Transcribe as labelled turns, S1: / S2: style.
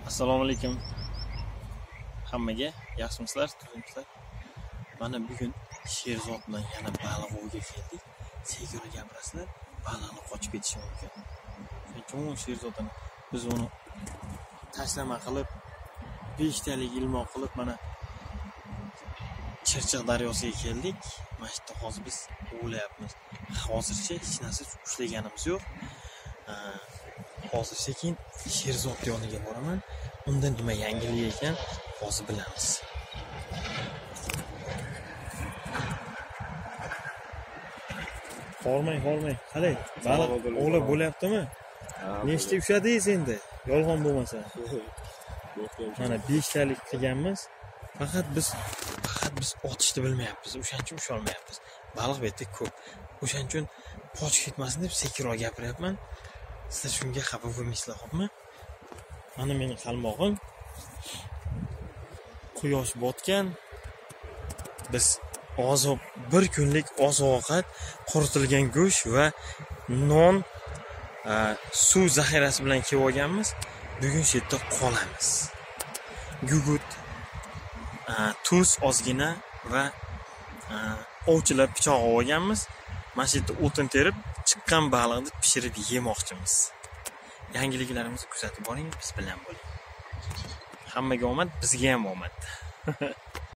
S1: Assalomu alaykum. Hammaga yaxshimisizlar, turibsizlar? Mana bugun Sherzod bilan yana baliq oviga keldik. Sekin gapirasizlar, baliqni qochib ketishi mumkin. Chunki Sherzodni biz uni tashlama qilib, 5 talik ilmoq qilib mana Chirchiq daryosiga keldik. Mana shu yerda hozir biz ovlayapmiz. Hozircha hech narsa ushlaganimiz yo'q. Hozir sekin Sherzod yoniga boraman. Unda nima yangilik ekan hozir bilamiz. Hormang. Qalay? Baliq ovlab bo'lyaptimi? Nechta ushladingiz endi? Yolg'on bo'lmasa. Mana 5 talik qilganmiz. Faqat biz otishni bilmayapmiz. O'shaning uchun usha olmayapmiz. Baliq bu yerda ko'p. O'shaning uchun qochib ketmasin deb sekinroq gapiryapman. Sizlar shunga xafa bo'lmaysizlar, xo'pmi? Mana mening qalmog'im. Quyosh botgan. Biz bir kunlik oziq-ovqat, quritilgan go'sht va non, suv zaxirasi bilan kelib olganmiz. Bugun shu yerda qolamiz. Gugut, tuz ozgina va ovchilar pichoq olganmiz. Mana shu yerda o'tin terib, chiqqan baliqni pishirib yemoqchimiz. Yangiliklarimizni kuzatib boring, biz bilan bo'ling. Hammaga omad, bizga ham omad.